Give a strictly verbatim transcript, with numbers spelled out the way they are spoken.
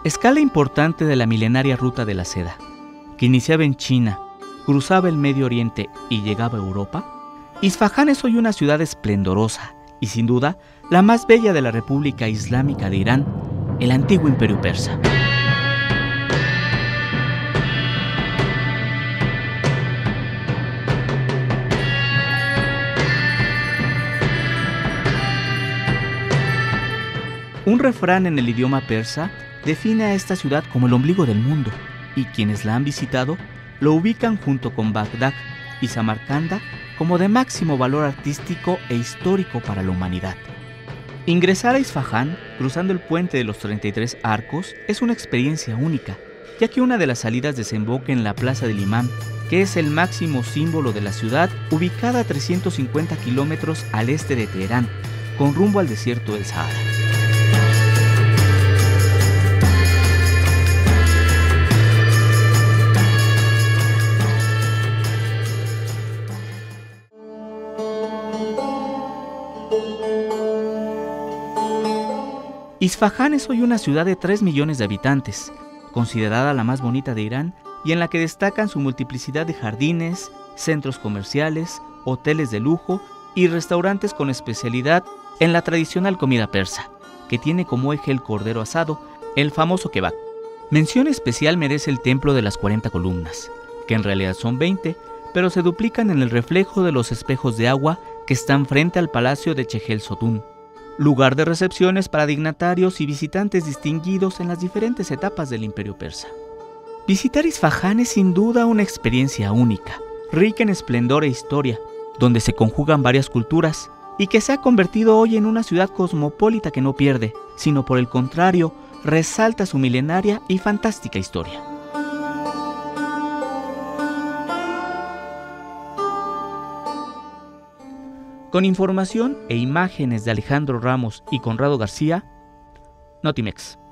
Escala importante de la milenaria ruta de la seda, que iniciaba en China, cruzaba el Medio Oriente y llegaba a Europa, Isfahán es hoy una ciudad esplendorosa y sin duda la más bella de la República Islámica de Irán, el antiguo Imperio Persa. Un refrán en el idioma persa define a esta ciudad como el ombligo del mundo, y quienes la han visitado lo ubican junto con Bagdad y Samarcanda como de máximo valor artístico e histórico para la humanidad. Ingresar a Isfahán cruzando el puente de los treinta y tres arcos es una experiencia única, ya que una de las salidas desemboca en la Plaza del Imán, que es el máximo símbolo de la ciudad, ubicada a trescientos cincuenta kilómetros al este de Teherán, con rumbo al desierto del Sahara. Isfahán es hoy una ciudad de tres millones de habitantes, considerada la más bonita de Irán y en la que destacan su multiplicidad de jardines, centros comerciales, hoteles de lujo y restaurantes con especialidad en la tradicional comida persa, que tiene como eje el cordero asado, el famoso kebab. Mención especial merece el templo de las cuarenta columnas, que en realidad son veinte, pero se duplican en el reflejo de los espejos de agua que están frente al palacio de Chehel Sotun, lugar de recepciones para dignatarios y visitantes distinguidos en las diferentes etapas del Imperio Persa. Visitar Isfahán es sin duda una experiencia única, rica en esplendor e historia, donde se conjugan varias culturas y que se ha convertido hoy en una ciudad cosmopolita que no pierde, sino por el contrario, resalta su milenaria y fantástica historia. Con información e imágenes de Alejandro Ramos y Conrado García, Notimex.